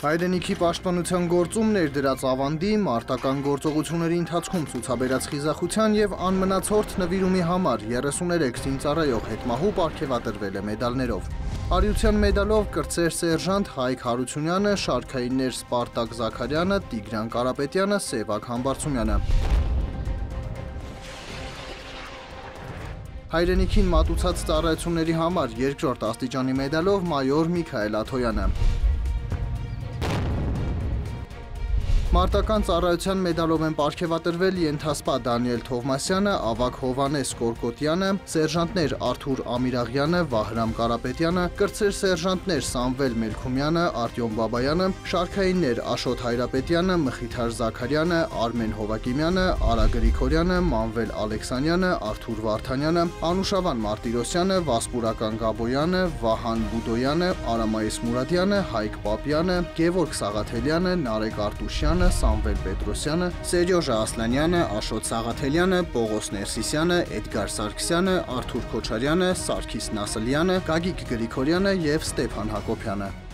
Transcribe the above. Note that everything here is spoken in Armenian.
Հայրենիքի պաշտպանության գործում ներդրած ավանդի, մարտական գործողությունների ընթացքում ցուցաբերած խիզախության եւ անմնացորդ նվիրումի համար 33 զինծառայող հետմահու պարգևատրվել է մեդալներով։ Արիության մեդալով կրտսեր սերժանտ Հայկ Հարությունյանը, շարքայիններ Սպարտակ Զաքարյանը, Տիգրան Կարապետյանը, Սևակ Համբարձումյանը։ Հայրենիքին մատուցած ծառայությունների համար երկրորդ աստիճանի մեդալով մայոր Միքայել Աթոյանը։ Մարտական ծառայության մեդալով են պարգևատրվել ենթասպա Դանիել Թովմասյանը, ավագ Հովանես Կորկոտյանը, սերժանտներ Արթուր Ամիրաղյանը, Վահրամ Կարապետյանը, կրտսեր սերժանտներ Սամվել Մելքումյանը, Արտյոմ Բաբայանը, շարքայիններ Աշոտ Հայրապետյանը, Մխիթար Զաքարյանը, Արմեն Հովակիմյանը, Արա Գրիգորյանը, Մանվել Ալեքսանյանը, Արթուր Վարդանյանը, Անուշավան Մարտիրոսյանը, Վասպուրական Գաբոյանը, Վահան Բուդոյանը, Արամայես Մուրադյանը, Հայկ Պապյանը, Գևորգ Սաղաթելյանը, Նարեկ Արտուշյանը, Սամվել Պետրոսյանը, Սերյոժա Ասլանյանը, Աշոտ Սաղաթելյանը, Պողոս Ներսիսյանը, Էդգար Սարգսյանը, Արթուր Քոչարյանը, Սարգիս Նասլյանը, Գագիկ Գրիգորյանը եւ Ստեփան Հակոբյանը։